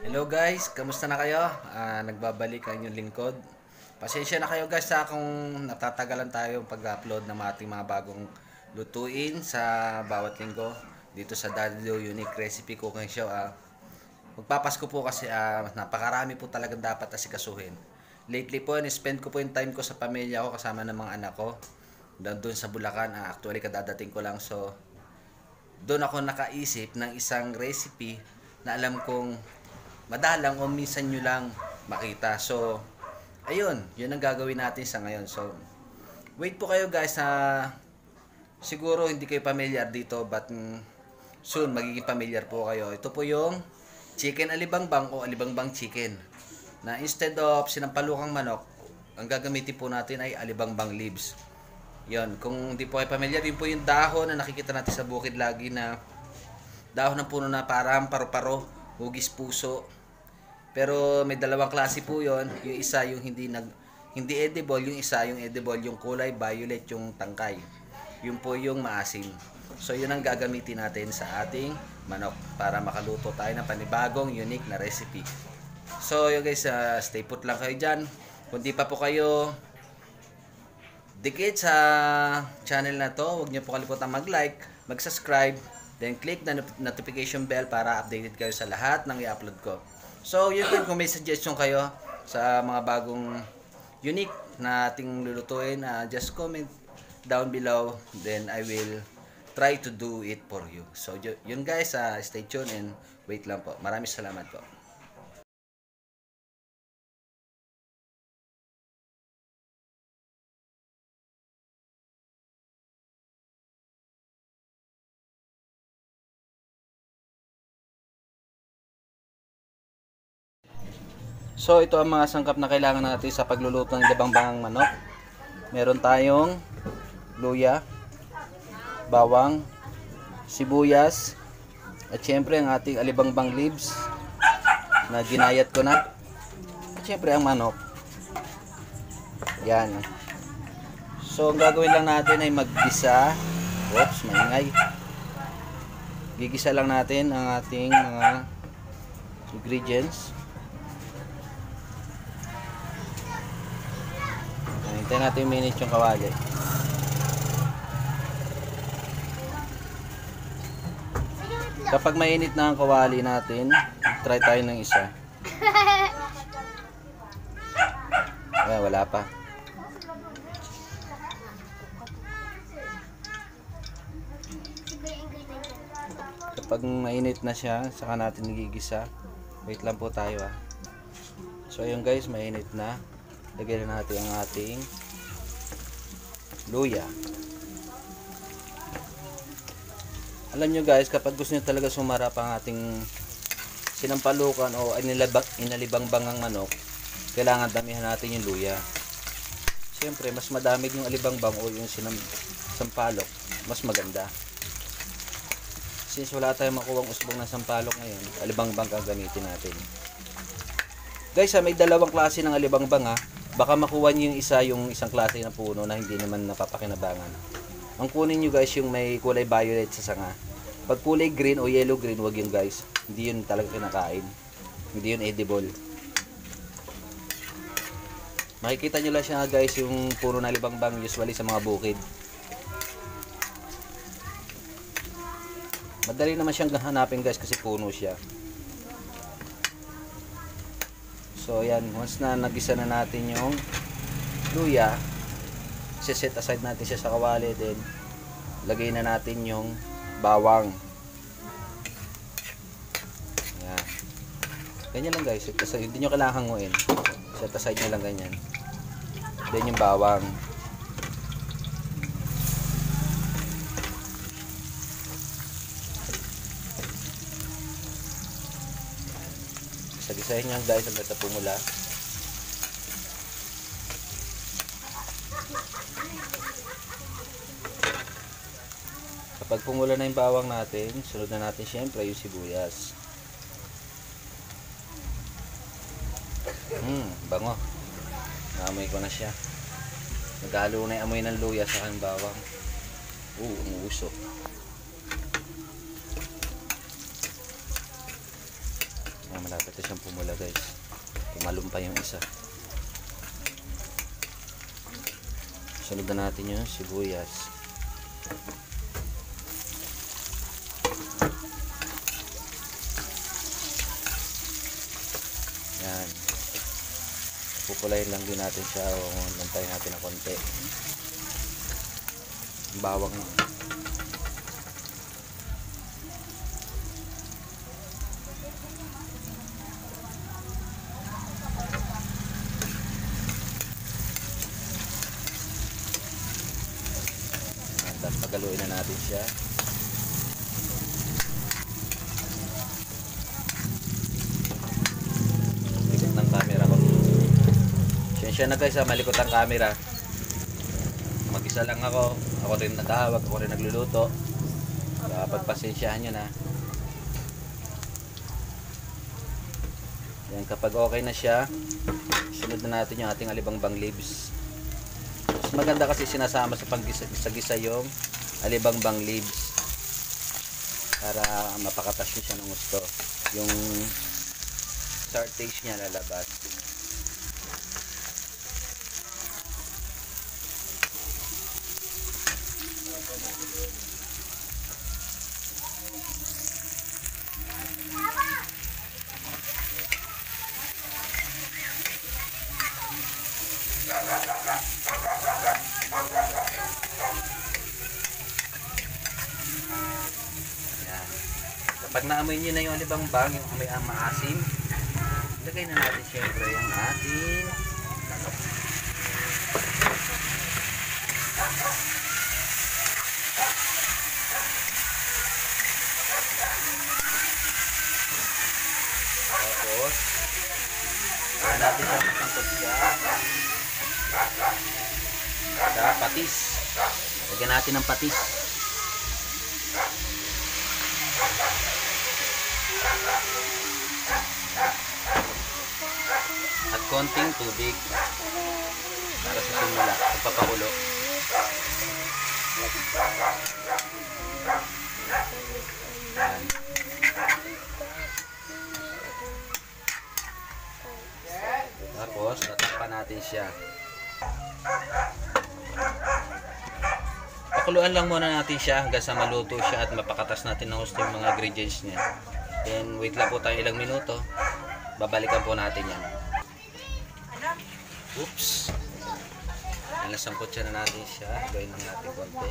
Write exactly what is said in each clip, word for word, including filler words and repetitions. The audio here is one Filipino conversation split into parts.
Hello guys, kamusta na kayo? Ah, nagbabalik ang inyong lingkod. Pasensya na kayo guys sa kung natatagalan tayo pag-upload ng ating mga bagong lutuin sa bawat linggo dito sa Daddy Unique Recipe Cooking Show. Ah. Magpapasko po kasi ah, napakarami po talagang dapat asikasuhin. Lately po, ni-spend ko po yung time ko sa pamilya ko kasama ng mga anak ko. Doon sa Bulacan, ah, actually kadadating ko lang, so doon ako nakaisip ng isang recipe na alam kong madalang o minsan nyo lang makita. So, ayun, yun ang gagawin natin sa ngayon. So, wait po kayo guys na siguro hindi kayo familiar dito but mm, soon magiging familiar po kayo. Ito po yung chicken alibangbang o alibangbang chicken. Na instead of sinampalukang manok, ang gagamitin po natin ay alibangbang leaves. Yun, kung hindi po kayo familiar, yun po yung dahon na nakikita natin sa bukid lagi na dahon ng puno na parang paru-paro, hugis puso. Pero may dalawang klase po yon. Yung isa yung hindi nag hindi edible, yung isa yung edible, yung kulay violet yung tangkay. Yun po yung maasim. So yun ang gagamitin natin sa ating manok para makaluto tayo ng panibagong unique na recipe. So yun guys, uh, stay put lang kayo dyan. Kung di pa po kayo dikit sa channel na to, huwag niyo po kalimutan mag-like, mag-subscribe, then click na notification bell para updated kayo sa lahat ng i-upload ko. So, yun din, kung may suggestion kayo sa mga bagong unique na ating lulutuin, uh, just comment down below, then I will try to do it for you. So, yun guys, uh, stay tuned and wait lang po. Maraming salamat po. So ito ang mga sangkap na kailangan natin sa pagluluto ng libangbangang manok. Meron tayong luya, bawang, sibuyas, at syempre ang ating alibangbang leaves na ginayat ko na. At syempre ang manok. Yan. So ang gagawin lang natin ay maggisa. Oops, maingay. Gigisa lang natin ang ating mga ingredients. Hintayin natin minute yung kawali. Kapag mainit na ang kawali natin, try tayo ng isa. Ayan, wala pa. Kapag mainit na siya, saka natin nagigisa. Wait lang po tayo ah. So ayun guys, mainit na. Lagyan na natin ang ating luya. Alam nyo guys, kapag gusto nyo talaga sumarap ang ating sinampalukan o inalibangbang ang manok, kailangan damihan natin yung luya. Siyempre, mas madami yung alibangbang o yung sinampalok, mas maganda. Since wala tayong makuwang usbong ng sampalok ngayon, alibangbang gagamitin natin. Guys, ha, may dalawang klase ng alibangbang ha. Baka makuha nyo yung isa, yung isang klase na puno na hindi naman napapakinabangan. Ang kunin nyo guys yung may kulay violet sa sanga. Pag kulay green o yellow green, wag yun guys. Hindi yun talaga kinakain. Hindi yun edible. Makikita nyo lang siya guys yung puno na alibangbang usually sa mga bukid. Madali naman siyang hanapin guys kasi puno siya. So yan, once na nagisa na natin yung luya, set aside natin siya sa kawali, then lagay na natin yung bawang. Yan. Ganyan lang guys, set aside. Hindi nyo kailangan hanguin. Set aside nyo lang ganyan. Then yung bawang. Sagisahin nyo guys hanggang sa pumula. Kapag pumula na yung bawang natin, sunod na natin syempre yung sibuyas. Hmm, bango. Naamoy ko na siya. Naghalo na yung amoy ng luya sa kanyang bawang. Uh, umuusok. Ayan, malapit na siyang pumula guys. Tumalon pa yung isa. Sunod na natin yung sibuyas. Yan. Pupulayin lang din natin siya o lantayin natin ng konti. Bawang. Tapos pagaluin na natin siya. Likot ng camera ko. Siyensya na guys ha, malikot ang camera. Mag-isa lang ako. Ako rin natawag, ako rin nagluluto. Kaya pagpasensyahan nyo na. Yan, kapag okay na siya, sunod na natin yung ating alibangbang leaves. Mas maganda kasi sinasama sa paggisa yung alibangbang leaves para mapakatas nyo siya ng gusto. Yung sour taste niya lalabas. Pag naamoy nyo na yung alibangbang, yung amoy ang maasim, lagay na natin syempre yung ating tapos lagyan natin siya matangkod siya sa patis. Lagyan natin ng patis. At konting tubig para sa simula, pagpapakulo. Yan. Tapos, tatakpan natin siya. Pakuluan lang muna natin siya hanggang sa maluto siya at mapakatas natin ng gusto yung mga ingredients niya. Then, wait lang po tayo ilang minuto. Babalikan po natin yan. Oops. Nalasangkot siya na natin siya. Gawin lang natin konti.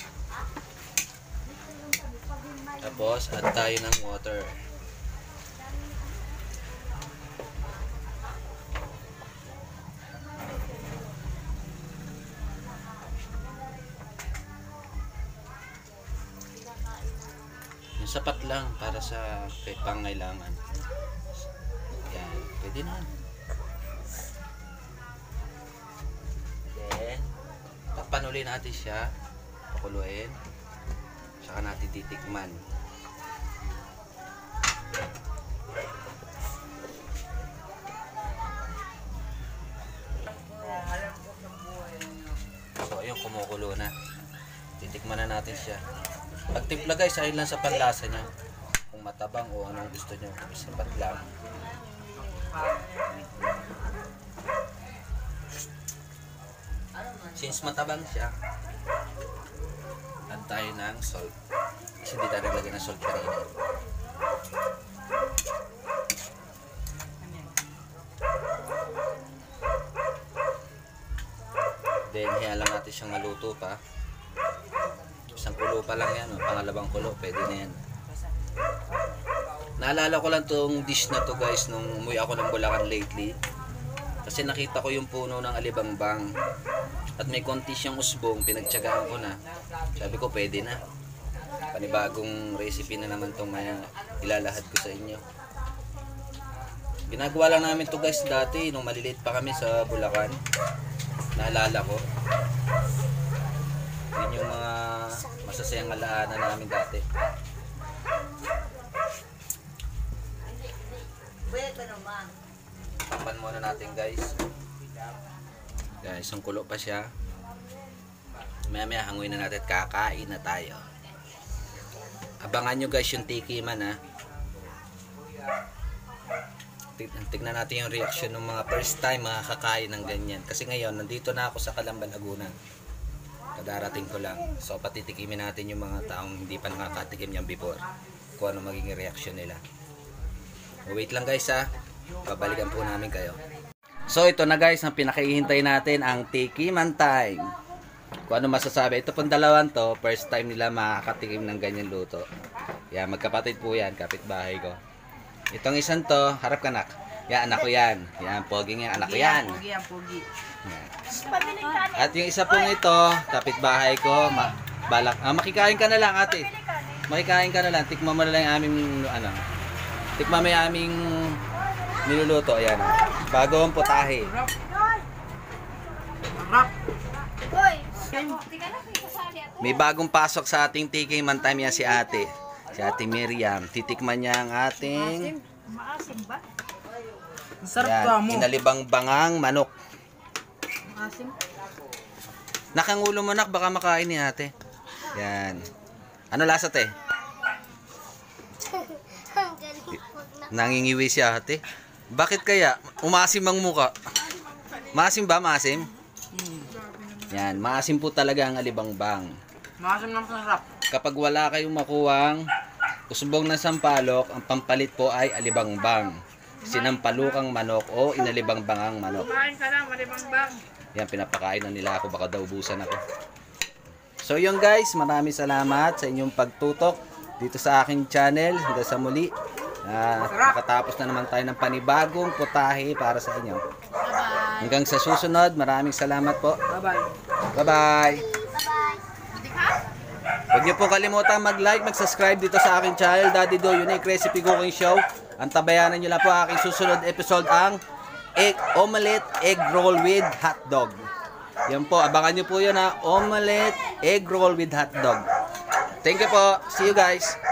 Tapos, add tayo ng water. Yung sapat lang para sa pangailangan. Yan. Pwede na. Then, takpan ulit natin siya. Pakuluin. Saka natin titikman. So, ayun, kumukulo na. Titikman na natin siya. Pag timpla guys, ayun lang sa panlasa niya. Kung matabang o anong gusto nyo. Sapat lang. Since matabang siya, add tayo ng salt. Kasi hindi tayo naglagay ng salt kanina. Then, hiya lang natin siyang maluto pa. Isang kulo pa lang yan, o pangalawang kulo, pwede na yan. Naalala ko lang tong dish na to guys nung umuwi ako ng Bulacan lately. Kasi nakita ko yung puno ng alibangbang. At may konti siyang usbong, pinagtyagaan ko na. Sabi ko pwede na. Panibagong recipe na naman tong may ilalahad ko sa inyo. Ginagawa lang namin to guys dati nung maliliit pa kami sa Bulacan. Naalala ko. Yun yung mga masasayang alaala namin dati. Tapan muna natin guys. Guys, ang kulo pa siya. Maya maya hanguin na natin at kakain na tayo. Abangan nyo guys yung tiki man ha. tig tignan natin yung reaction ng mga first time makakakain ng ganyan. Kasi ngayon, nandito na ako sa Calamba, Laguna. Kadarating ko lang. So, patitikimin natin yung mga taong hindi pa nakakatikim yan before. Kung ano magiging reaction nila. Wait lang guys ha. Babalikan po namin kayo. So ito na guys, ang pinakihintay natin ang tikiman time. Kung ano masasabi, ito pong dalawang to, first time nila makakatikim ng ganyan luto. Yan, magkapatid po yan, kapitbahay ko. Itong isang to, harap ka nak. Yan, anak ko yan. Yan, poging yan, anak ko yan. Pogi yan, pogi. Yan. At yung isa pong ito, kapitbahay ko, ma balak. Ah, makikain ka na lang ate. Makikain ka na lang, tikman mo na lang yung aming, ano, tikman mo yung aming niluluto, ayan. Bagong putahe. Sarap. May bagong pasok sa ating tikiman time yan si ate. Si ate Miriam. Titikman niya ang ating Maasim ba? Sarap yan, ka mo. inalibangbangang manok. Maasim. Nakangulo mo nak, baka makain ni ate. Yan. Ano lasa te? Nangingiwi si ate. Bakit kaya? Umasim ang muka. Maasim ba? Maasim? Hmm. Yan. Maasim po talaga ang alibangbang. Maasim ng sarap. Kapag wala kayong makuwang usbong ng sampalok, ang pampalit po ay alibangbang. Sinampalukang manok o inalibangbangang manok. Kumain ka na, malibangbang. Yan, pinapakain na nila ako. Baka daw ubusan ako. So yun guys, maraming salamat sa inyong pagtutok dito sa aking channel. Hanggang sa muli. Uh, nakatapos na naman tayo ng panibagong putahe para sa inyo. Bye-bye. Hanggang sa susunod, maraming salamat po. Bye-bye. Bye-bye. Bye-bye. Huwag niyo po kalimutan mag-like, mag-subscribe dito sa aking channel, Daddy Do Unique Recipe Cooking Show. Ang tabayanan niyo lang po aking susunod episode ang egg omelette egg roll with hotdog. Yan po, abangan niyo po yun ha. Omelette egg roll with hotdog. Thank you po. See you guys.